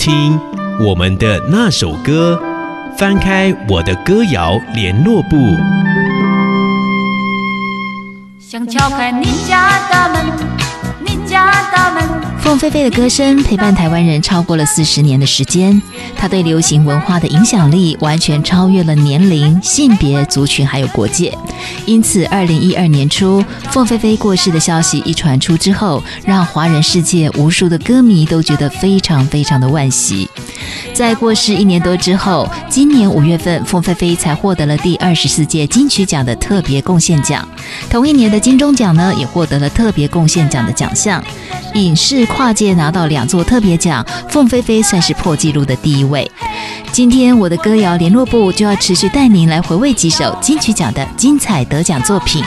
听我们的那首歌，翻开我的歌谣联络簿。 想敲开你家大门，你家大门。 凤飞飞的歌声陪伴台湾人超过了40年的时间，她对流行文化的影响力完全超越了年龄、性别、族群还有国界。因此2012年初凤飞飞过世的消息一传出之后，让华人世界无数的歌迷都觉得非常非常的惋惜。在过世1年多之后，今年5月份凤飞飞才获得了第24届金曲奖的特别贡献奖，同一年的金钟奖呢也获得了特别贡献奖的奖项。影视跨界拿到2座特别奖，凤飞飞算是破纪录的第一位。今天我的歌谣联络部就要持续带您来回味几首金曲奖的精彩得奖作品。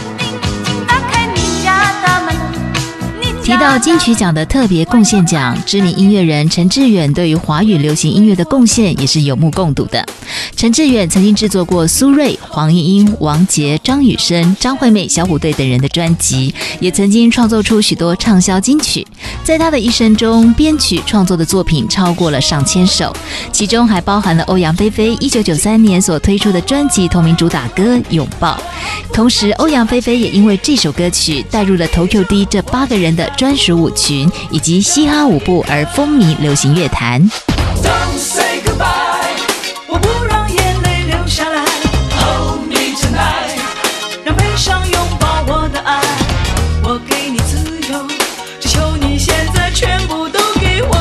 提到金曲奖的特别贡献奖，知名音乐人陈志远对于华语流行音乐的贡献也是有目共睹的。陈志远曾经制作过苏芮、黄莺莺、王杰、张雨生、张惠妹、小虎队等人的专辑，也曾经创作出许多畅销金曲。在他的一生中，编曲创作的作品超过了上千首，其中还包含了欧阳菲菲1993年所推出的专辑同名主打歌《拥抱》。同时，欧阳菲菲也因为这首歌曲带入了 Tokyo D 这8个人的专属舞群以及嘻哈舞步而风靡流行乐坛。 Don't say goodbye， 我不让眼泪流下来 Hold me tonight， 让悲伤拥抱我的爱，我给你自由，只求你现在全部都给我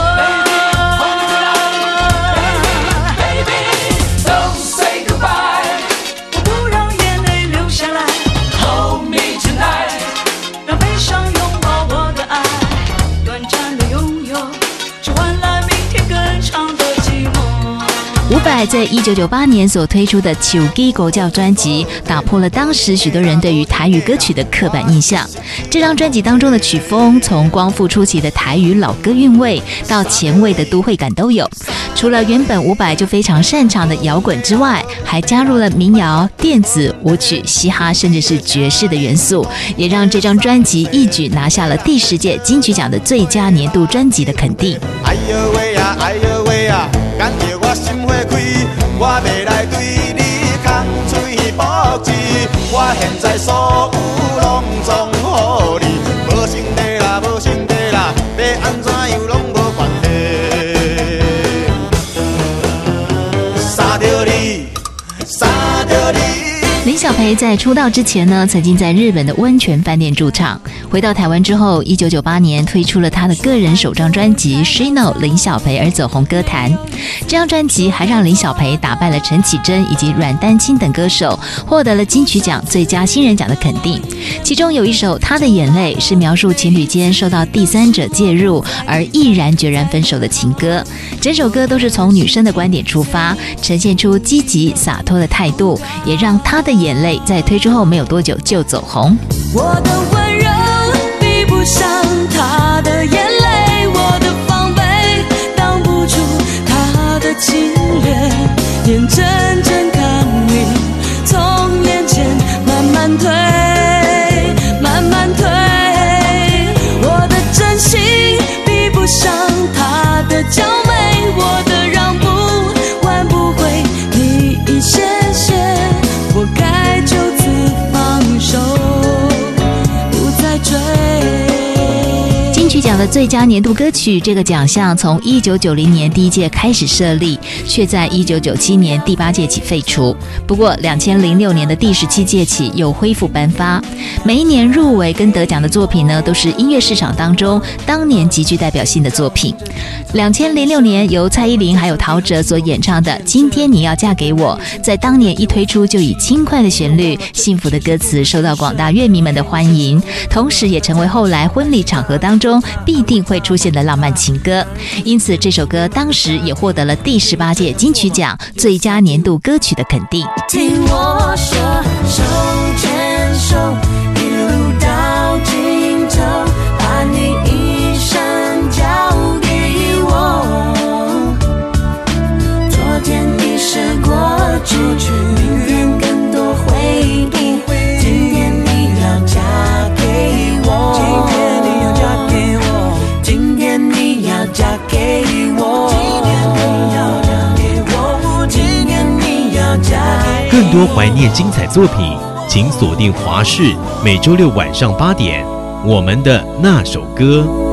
Baby don't say goodbye， 我不让眼泪流下来 Hold me tonight， 让悲伤拥抱我的爱，短暂的拥有只换来明天更长的寂寞。 伍佰在1998年所推出的《手机狗叫》专辑，打破了当时许多人对于台语歌曲的刻板印象。这张专辑当中的曲风，从光复初期的台语老歌韵味，到前卫的都会感都有。除了原本伍佰就非常擅长的摇滚之外，还加入了民谣、电子、舞曲、嘻哈，甚至是爵士的元素，也让这张专辑一举拿下了第10届金曲奖的最佳年度专辑的肯定。 哎呦喂呀，哎呦喂呀，感觉我心花开，我要来对你空嘴保证，我现在所有拢总予你，无心地啦，无心地啦，要安怎样拢无关系。杀着你，杀着你。 林小培在出道之前呢，曾经在日本的温泉饭店驻唱。回到台湾之后，1998年推出了他的个人首张专辑《Shino 林小培》而走红歌坛。这张专辑还让林小培打败了陈绮贞以及阮丹青等歌手，获得了金曲奖最佳新人奖的肯定。其中有一首《他的眼泪》是描述情侣间受到第三者介入而毅然决然分手的情歌。整首歌都是从女生的观点出发，呈现出积极洒脱的态度，也让他的眼泪在推出后没有多久就走红。 我的温柔比不上他的眼泪，我的防备挡不住他的侵略，眼睁睁看你从眼前慢慢退，慢慢退，我的真心比不上他的娇媚，我的让步换不回你一些些，我该就此放手，不再追。 金曲奖的最佳年度歌曲这个奖项从1990年第1届开始设立，却在1997年第8届起废除。不过2006年的第17届起又恢复颁发。每一年入围跟得奖的作品呢，都是音乐市场当中当年极具代表性的作品。2006年由蔡依林还有陶喆所演唱的《今天你要嫁给我》，在当年一推出就以轻快的旋律、幸福的歌词受到广大乐迷们的欢迎，同时也成为后来婚礼场合当中必定会出现的浪漫情歌。因此这首歌当时也获得了第18届金曲奖最佳年度歌曲的肯定。 听我说，手牵手一路到尽头，把你一生交给我，昨天已时过去，明天更多回忆，今天你要嫁给我，今天你要嫁给我，今天你要嫁给我。 更多怀念精彩作品，请锁定华视每周六晚上8点，我们的那首歌。